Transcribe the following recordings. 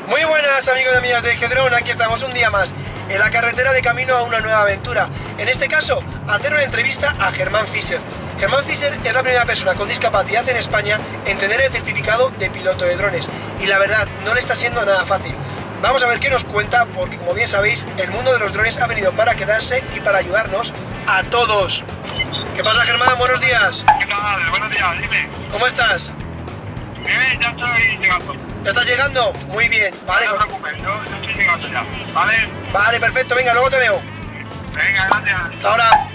Muy buenas amigos y amigas de G-Drone, aquí estamos un día más en la carretera de camino a una nueva aventura. En este caso, hacer una entrevista a Germán Fischer. Germán Fischer es la primera persona con discapacidad en España en tener el certificado de piloto de drones. Y la verdad, no le está siendo nada fácil. Vamos a ver qué nos cuenta, porque como bien sabéis, el mundo de los drones ha venido para quedarse y para ayudarnos a todos. ¿Qué pasa, Germán? Buenos días. ¿Qué tal? Buenos días, dime. ¿Cómo estás? Bien, ya estoy llegando. ¿Ya estás llegando? Muy bien. Vale, No te preocupes, yo estoy llegando ya. ¿Vale? Vale, perfecto. Venga, luego te veo. Venga, gracias. Hasta ahora.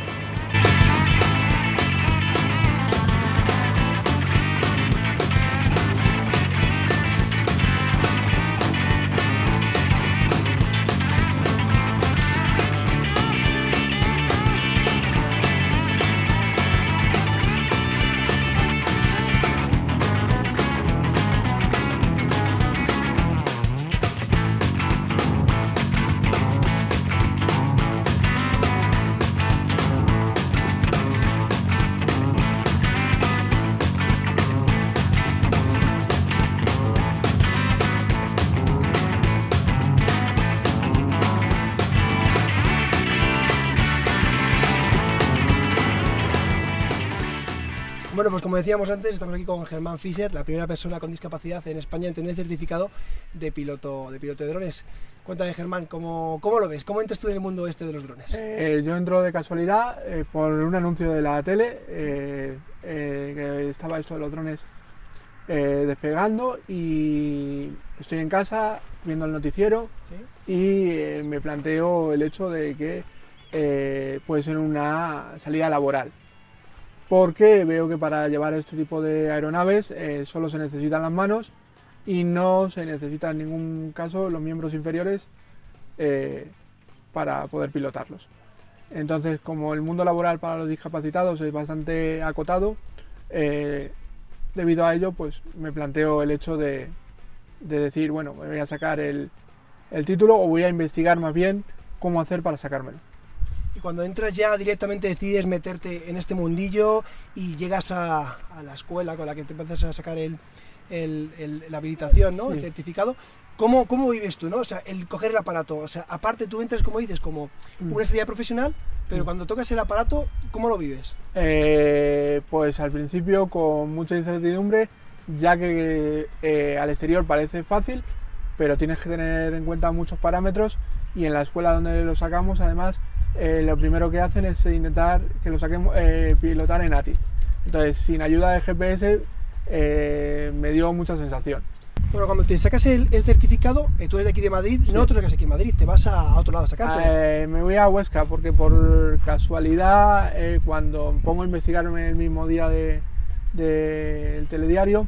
Bueno, pues como decíamos antes, estamos aquí con Germán Fischer, la primera persona con discapacidad en España en tener certificado de piloto de drones. Cuéntame, Germán, ¿cómo lo ves? ¿Cómo entras tú en el mundo este de los drones? Yo entro de casualidad por un anuncio de la tele, que estaba esto de los drones despegando, y estoy en casa viendo el noticiero. ¿Sí? Y me planteo el hecho de que puede ser una salida laboral. Porque veo que para llevar este tipo de aeronaves solo se necesitan las manos y no se necesitan en ningún caso los miembros inferiores para poder pilotarlos. Entonces, como el mundo laboral para los discapacitados es bastante acotado, debido a ello pues me planteo el hecho de decir, bueno, me voy a sacar el título, o voy a investigar más bien cómo hacer para sacármelo. Y cuando entras ya directamente decides meterte en este mundillo y llegas a la escuela con la que te empiezas a sacar la habilitación, ¿no? Sí. El certificado. ¿Cómo vives tú, no? O sea, el coger el aparato. O sea, aparte tú entras, como dices, como una estrella profesional, pero cuando tocas el aparato, ¿cómo lo vives? Pues al principio con mucha incertidumbre, ya que al exterior parece fácil, pero tienes que tener en cuenta muchos parámetros, y en la escuela donde lo sacamos, además, lo primero que hacen es intentar que lo saquemos pilotar en ATI. Entonces, sin ayuda de GPS, me dio mucha sensación. Bueno, cuando te sacas el certificado, tú eres de aquí de Madrid, sí. No te lo sacas aquí en Madrid, te vas a otro lado a sacarte. Me voy a Huesca, porque por casualidad, cuando pongo a investigarme el mismo día del telediario,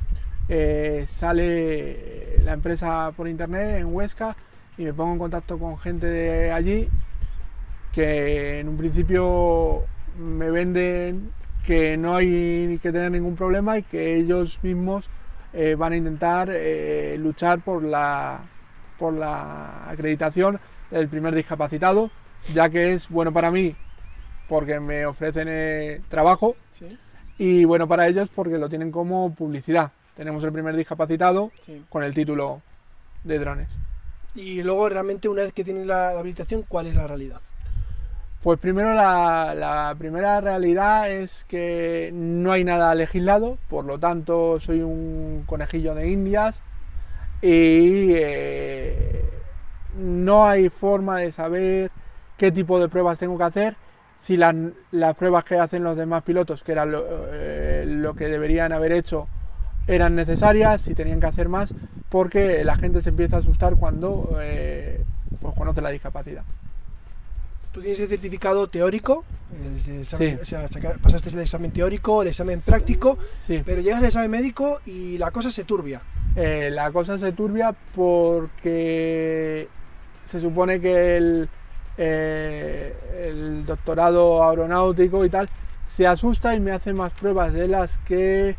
sale la empresa por internet en Huesca, y me pongo en contacto con gente de allí, que en un principio me venden que no hay que tener ningún problema y que ellos mismos van a intentar luchar por la acreditación del primer discapacitado, ya que es bueno para mí porque me ofrecen trabajo. ¿Sí? Y bueno para ellos porque lo tienen como publicidad. Tenemos el primer discapacitado. Sí. Con el título de drones. Y luego realmente, una vez que tienen la habilitación, ¿cuál es la realidad? Pues primero la primera realidad es que no hay nada legislado, por lo tanto soy un conejillo de indias, y no hay forma de saber qué tipo de pruebas tengo que hacer, si las pruebas que hacen los demás pilotos, que era lo que deberían haber hecho, eran necesarias, si tenían que hacer más, porque la gente se empieza a asustar cuando pues conoce la discapacidad. Tú tienes el certificado teórico, sí. O sea, pasaste el examen teórico, el examen práctico, sí. Pero llegas al examen médico y la cosa se turbia. La cosa se turbia porque se supone que el doctorado aeronáutico y tal se asusta y me hace más pruebas de las que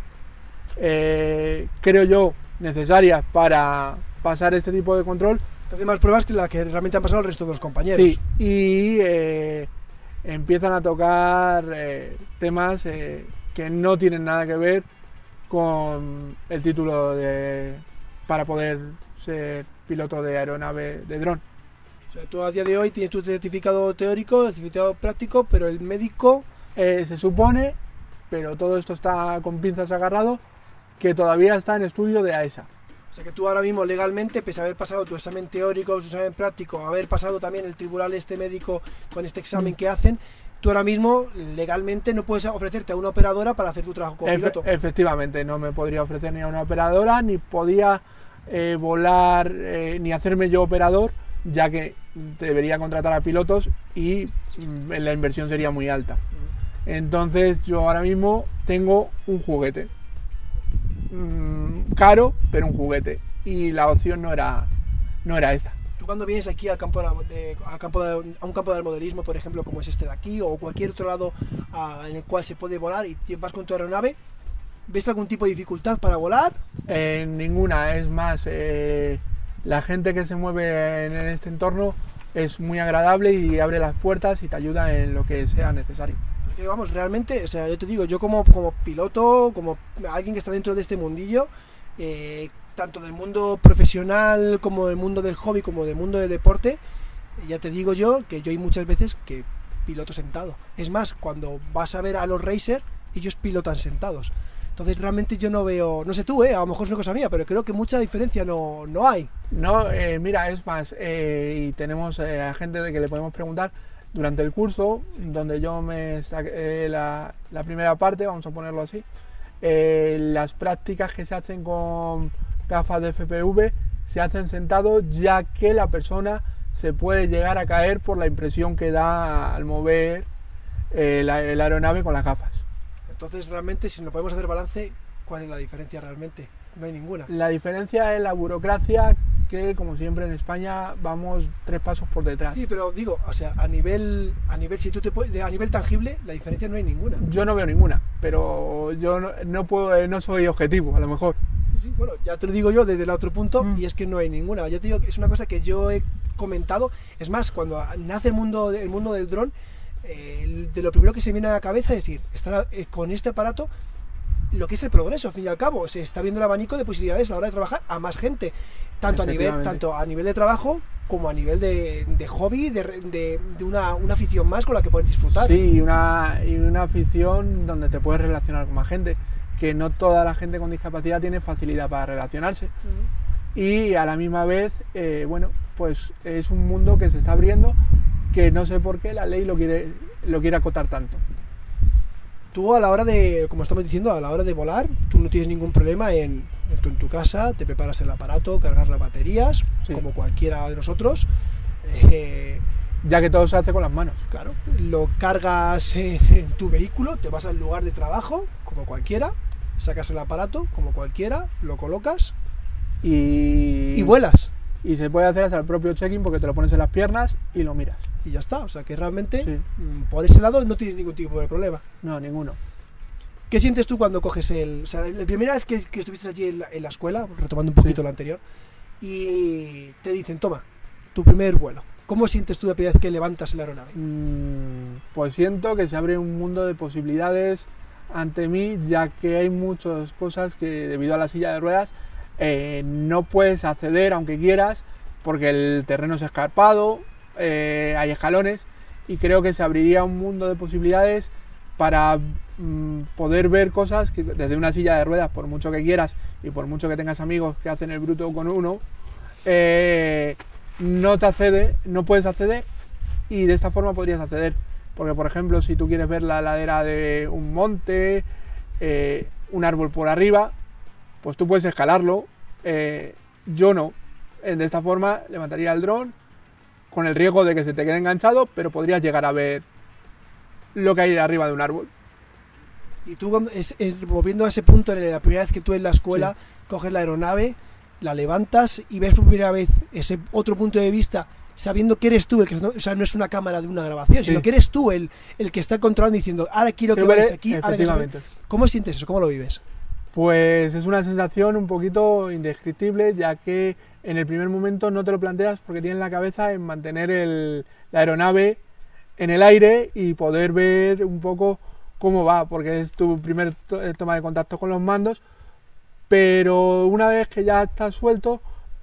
creo yo necesarias para pasar este tipo de control. Te hace más pruebas que las que realmente han pasado el resto de los compañeros. Sí, y empiezan a tocar temas que no tienen nada que ver con el título para poder ser piloto de aeronave de dron. O sea, tú a día de hoy tienes tu certificado teórico, el certificado práctico, pero el médico... Se supone, pero todo esto está con pinzas agarrado, que todavía está en estudio de AESA. O sea que tú ahora mismo legalmente, pese a haber pasado tu examen teórico, tu examen práctico, haber pasado también el tribunal este médico con este examen que hacen, tú ahora mismo legalmente no puedes ofrecerte a una operadora para hacer tu trabajo como piloto. Efectivamente, no me podría ofrecer ni a una operadora, ni podía volar, ni hacerme yo operador, ya que debería contratar a pilotos y la inversión sería muy alta. Entonces yo ahora mismo tengo un juguete. Caro, pero un juguete. Y la opción no era esta. Tú cuando vienes aquí a un campo de modelismo, por ejemplo, como es este de aquí, o cualquier otro lado en el cual se puede volar y vas con tu aeronave, ¿ves algún tipo de dificultad para volar? Ninguna, es más, la gente que se mueve en este entorno es muy agradable y abre las puertas y te ayuda en lo que sea necesario. Porque vamos, realmente, o sea, yo te digo, yo como piloto, como alguien que está dentro de este mundillo, tanto del mundo profesional como del mundo del hobby, como del mundo del deporte, ya te digo yo que yo hay muchas veces que piloto sentado. Es más, cuando vas a ver a los racers, ellos pilotan sentados. Entonces realmente yo no veo, no sé tú, a lo mejor es una cosa mía, pero creo que mucha diferencia no hay. No, mira, es más, y tenemos a gente de que le podemos preguntar durante el curso, donde yo me saqué la primera parte, vamos a ponerlo así, las prácticas que se hacen con gafas de FPV se hacen sentado, ya que la persona se puede llegar a caer por la impresión que da al mover la aeronave con las gafas. Entonces realmente, si no podemos hacer balance, ¿cuál es la diferencia realmente? No hay ninguna. La diferencia es la burocracia, que como siempre en España vamos 3 pasos por detrás. Sí, pero digo, o sea, a nivel si tú a nivel tangible, la diferencia no hay ninguna. Yo no veo ninguna, pero yo no puedo, no soy objetivo, a lo mejor. Sí, bueno, ya te lo digo yo desde el otro punto, y es que no hay ninguna. Yo te digo que es una cosa que yo he comentado. Es más, cuando nace el mundo del dron, de lo primero que se viene a la cabeza es decir, estar con este aparato, lo que es el progreso, al fin y al cabo, se está viendo el abanico de posibilidades a la hora de trabajar a más gente, tanto a nivel de trabajo como a nivel de hobby, de una afición más con la que poder disfrutar. Sí, y una afición donde te puedes relacionar con más gente, que no toda la gente con discapacidad tiene facilidad para relacionarse. Y a la misma vez, bueno, pues es un mundo que se está abriendo, que no sé por qué la ley lo quiere acotar tanto. Tú a la hora de, como estamos diciendo, a la hora de volar, tú no tienes ningún problema en tu casa, te preparas el aparato, cargas las baterías, sí, como cualquiera de nosotros. Ya que todo se hace con las manos. Claro, lo cargas en tu vehículo, te vas al lugar de trabajo, como cualquiera, sacas el aparato, como cualquiera, lo colocas y vuelas. Y se puede hacer hasta el propio check-in porque te lo pones en las piernas y lo miras. Y ya está, o sea que realmente sí, por ese lado no tienes ningún tipo de problema. No, ninguno. ¿Qué sientes tú cuando coges o sea, la primera vez que estuviste allí en la escuela, retomando un poquito lo anterior, y te dicen, toma, tu primer vuelo? ¿Cómo sientes tú la primera vez que levantas la aeronave? Pues siento que se abre un mundo de posibilidades ante mí, ya que hay muchas cosas que debido a la silla de ruedas no puedes acceder aunque quieras, porque el terreno es escarpado, hay escalones, y creo que se abriría un mundo de posibilidades para poder ver cosas que desde una silla de ruedas, por mucho que quieras y por mucho que tengas amigos que hacen el bruto con uno, no puedes acceder, y de esta forma podrías acceder, porque por ejemplo si tú quieres ver la ladera de un monte, un árbol por arriba, pues tú puedes escalarlo, yo no. De esta forma levantaría el dron con el riesgo de que se te quede enganchado, pero podrías llegar a ver lo que hay de arriba de un árbol. Y tú, volviendo a ese punto, la primera vez que tú en la escuela coges la aeronave, la levantas y ves por primera vez ese otro punto de vista, sabiendo que eres tú, o sea, no es una cámara de una grabación, sino que eres tú el que está controlando, diciendo, ahora quiero que veáis aquí, ahora que... ¿Cómo sientes eso? ¿Cómo lo vives? Pues es una sensación un poquito indescriptible, ya que en el primer momento no te lo planteas porque tienes la cabeza en mantener la aeronave en el aire y poder ver un poco cómo va, porque es tu primer toma de contacto con los mandos, pero una vez que ya estás suelto,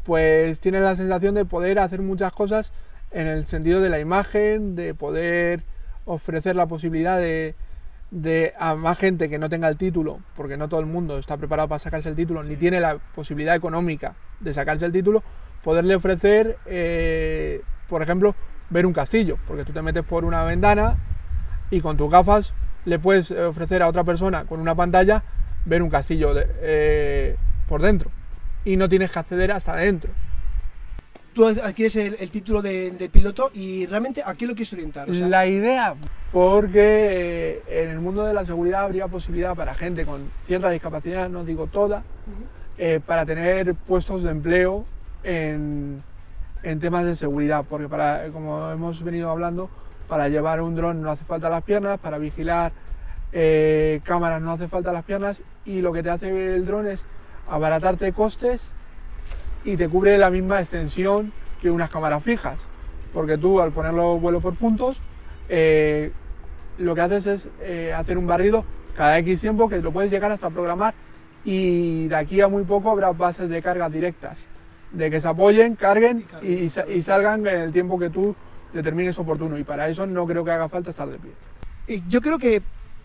pues tienes la sensación de poder hacer muchas cosas en el sentido de la imagen, de poder ofrecer la posibilidad de a más gente que no tenga el título, porque no todo el mundo está preparado para sacarse el título, ni tiene la posibilidad económica de sacarse el título, poderle ofrecer, por ejemplo, ver un castillo, porque tú te metes por una ventana y con tus gafas le puedes ofrecer a otra persona con una pantalla ver un castillo por dentro, y no tienes que acceder hasta adentro. Tú adquieres el título de piloto y realmente ¿a qué lo quieres orientar? O sea, la idea, porque en el mundo de la seguridad habría posibilidad para gente con cierta discapacidad, no digo toda, para tener puestos de empleo en temas de seguridad, porque como hemos venido hablando, para llevar un dron no hace falta las piernas, para vigilar cámaras no hace falta las piernas, y lo que te hace el dron es abaratarte costes y te cubre la misma extensión que unas cámaras fijas, porque tú al ponerlo vuelo por puntos, lo que haces es hacer un barrido cada X tiempo, que lo puedes llegar hasta programar, y de aquí a muy poco habrá bases de carga directas, de que se apoyen, carguen y salgan en el tiempo que tú determines oportuno, y para eso no creo que haga falta estar de pie. Yo creo que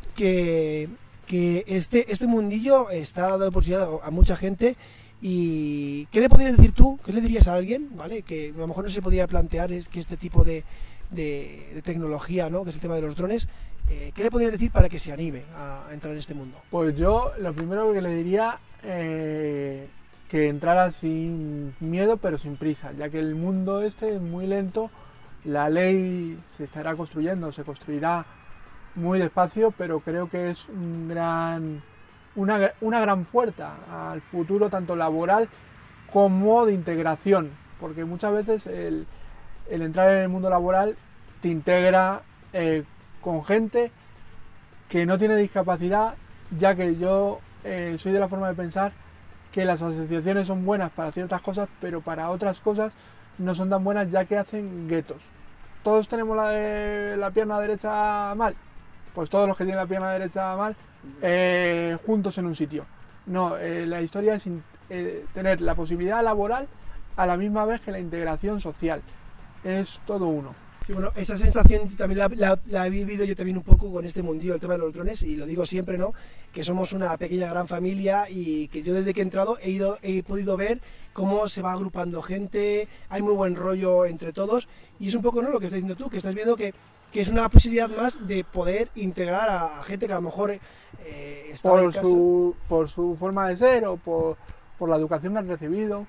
este mundillo está dando oportunidad a mucha gente. ¿Y qué le podrías decir tú? ¿Qué le dirías a alguien, ¿vale? Que a lo mejor no se podía plantear es que este tipo de tecnología, ¿no? Que es el tema de los drones, ¿qué le podrías decir para que se anime a entrar en este mundo? Pues yo lo primero que le diría, que entrara sin miedo pero sin prisa, ya que el mundo este es muy lento, la ley se estará construyendo, se construirá muy despacio, pero creo que es una gran puerta al futuro, tanto laboral como de integración, porque muchas veces el entrar en el mundo laboral te integra con gente que no tiene discapacidad, ya que yo soy de la forma de pensar que las asociaciones son buenas para ciertas cosas, pero para otras cosas no son tan buenas, ya que hacen guetos. ¿Todos tenemos la pierna derecha mal? Pues todos los que tienen la pierna derecha mal, juntos en un sitio. No, la historia es tener la posibilidad laboral a la misma vez que la integración social. Es todo uno. Sí, bueno, esa sensación también la he vivido yo también un poco con este mundillo, el tema de los drones, y lo digo siempre, ¿no? Que somos una pequeña gran familia, y que yo desde que he entrado he podido ver cómo se va agrupando gente, hay muy buen rollo entre todos, y es un poco, ¿no?, lo que estás diciendo tú, que estás viendo que es una posibilidad más de poder integrar a gente que a lo mejor está por su forma de ser o por la educación que han recibido,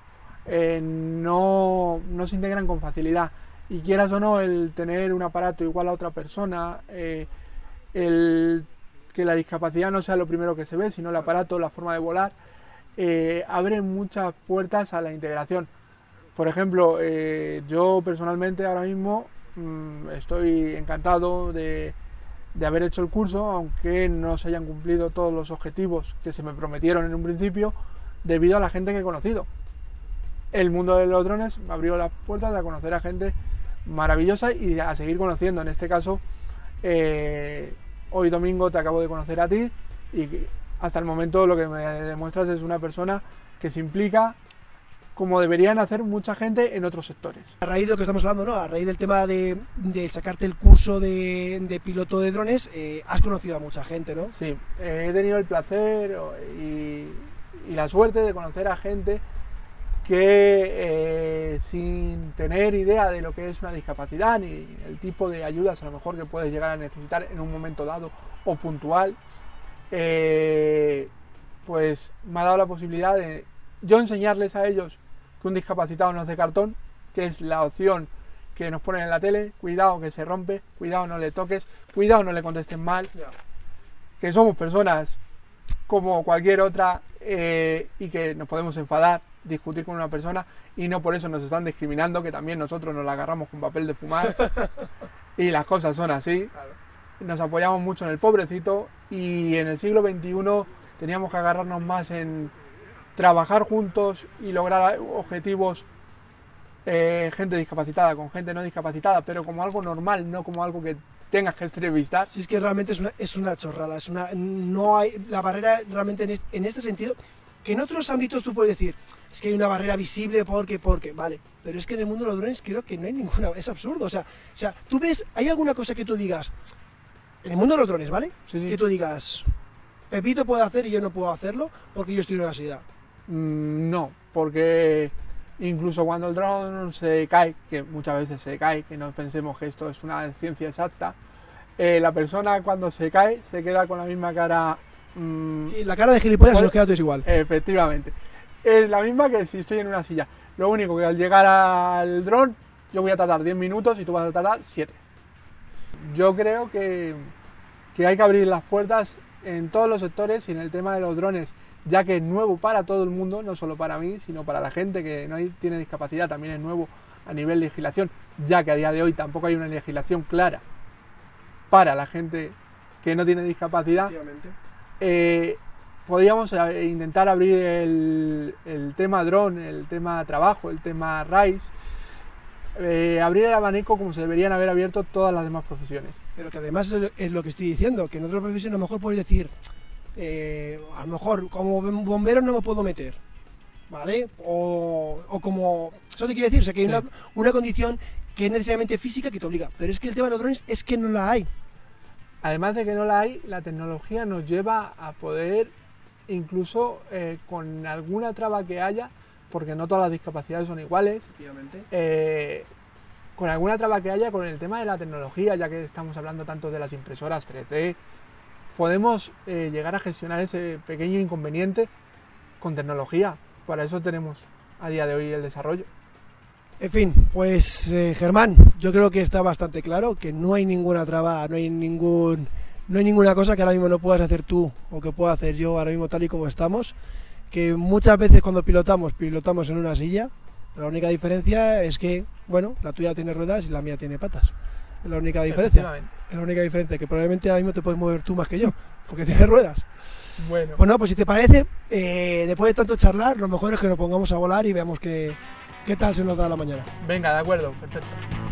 no se integran con facilidad. Y quieras o no, el tener un aparato igual a otra persona, el que la discapacidad no sea lo primero que se ve, sino el aparato, la forma de volar, abre muchas puertas a la integración. Por ejemplo, yo personalmente ahora mismo estoy encantado de haber hecho el curso, aunque no se hayan cumplido todos los objetivos que se me prometieron en un principio, debido a la gente que he conocido. El mundo de los drones me abrió las puertas a conocer a gente maravillosa y a seguir conociendo. En este caso, hoy domingo te acabo de conocer a ti, y hasta el momento lo que me demuestras es una persona que se implica como deberían hacer mucha gente en otros sectores. A raíz de lo que estamos hablando, ¿no?, a raíz del tema de sacarte el curso de piloto de drones, has conocido a mucha gente, ¿no? Sí, he tenido el placer y la suerte de conocer a gente que sin tener idea de lo que es una discapacidad ni el tipo de ayudas a lo mejor que puedes llegar a necesitar en un momento dado o puntual, pues me ha dado la posibilidad de yo enseñarles a ellos que un discapacitado no es de cartón, que es la opción que nos ponen en la tele: cuidado que se rompe, cuidado no le toques, cuidado no le contesten mal, que somos personas como cualquier otra, y que nos podemos enfadar, discutir con una persona, y no por eso nos están discriminando, que también nosotros nos la agarramos con papel de fumar y las cosas son así. Nos apoyamos mucho en el pobrecito, y en el siglo XXI teníamos que agarrarnos más en trabajar juntos y lograr objetivos, gente discapacitada con gente no discapacitada, pero como algo normal, no como algo que tengas que entrevistar. Si es que realmente es una chorrada, no hay la barrera realmente en este sentido. que en otros ámbitos tú puedes decir, es que hay una barrera visible porque, vale, pero es que en el mundo de los drones creo que no hay ninguna, es absurdo, o sea, tú ves, ¿hay alguna cosa que tú digas, en el mundo de los drones, ¿vale? Sí. Que tú digas, Pepito puede hacer y yo no puedo hacerlo porque yo estoy en una universidad. No, porque incluso cuando el dron se cae, que muchas veces se cae, que no pensemos que esto es una ciencia exacta, la persona cuando se cae se queda con la misma cara. Sí, la cara de gilipollas se nos queda a todos igual. Efectivamente. Es la misma que si estoy en una silla. Lo único que al llegar al dron yo voy a tardar 10 minutos y tú vas a tardar 7. Yo creo que hay que abrir las puertas en todos los sectores y en el tema de los drones, ya que es nuevo para todo el mundo, no solo para mí, sino para la gente que no tiene discapacidad, también es nuevo a nivel de legislación, ya que a día de hoy tampoco hay una legislación clara para la gente que no tiene discapacidad. Podríamos intentar abrir el tema dron, el tema trabajo, el tema RAIS, abrir el abanico como se deberían haber abierto todas las demás profesiones. Pero que además es lo que estoy diciendo, que en otras profesiones a lo mejor puedes decir, a lo mejor como bombero no me puedo meter, ¿vale? O como, ¿eso te quiere decir? O sea, que hay una condición que es necesariamente física que te obliga, pero es que el tema de los drones es que no la hay. Además de que no la hay, la tecnología nos lleva a poder, incluso con alguna traba que haya, porque no todas las discapacidades son iguales, con alguna traba que haya con el tema de la tecnología, ya que estamos hablando tanto de las impresoras 3D, podemos llegar a gestionar ese pequeño inconveniente con tecnología. Para eso tenemos a día de hoy el desarrollo. En fin, pues Germán, yo creo que está bastante claro que no hay ninguna traba, no hay ninguna cosa que ahora mismo no puedas hacer tú o que pueda hacer yo ahora mismo tal y como estamos, que muchas veces cuando pilotamos en una silla, la única diferencia es que, bueno, la tuya tiene ruedas y la mía tiene patas. Es la única diferencia. Es la única diferencia, que probablemente ahora mismo te puedes mover tú más que yo, porque tienes ruedas. Bueno. Pues no, pues si te parece, después de tanto charlar, lo mejor es que nos pongamos a volar y veamos qué tal se nos da la mañana. Venga, de acuerdo, perfecto.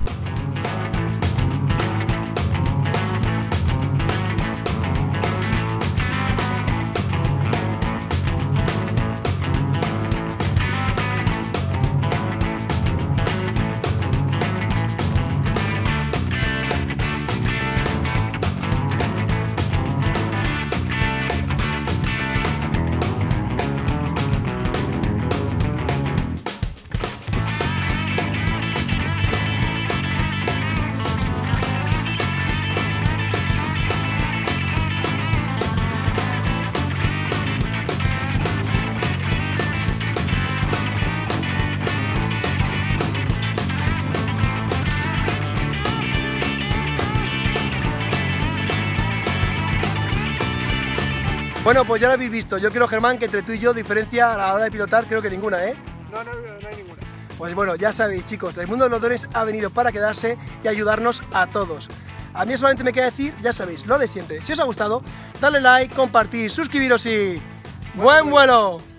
Bueno, pues ya lo habéis visto. Yo creo, Germán, que entre tú y yo diferencia a la hora de pilotar creo que ninguna, ¿eh? No hay ninguna. Pues bueno, ya sabéis, chicos, el mundo de los drones ha venido para quedarse y ayudarnos a todos. A mí solamente me queda decir, ya sabéis, lo de siempre. Si os ha gustado, dale like, compartir, suscribiros y ¡buen vuelo!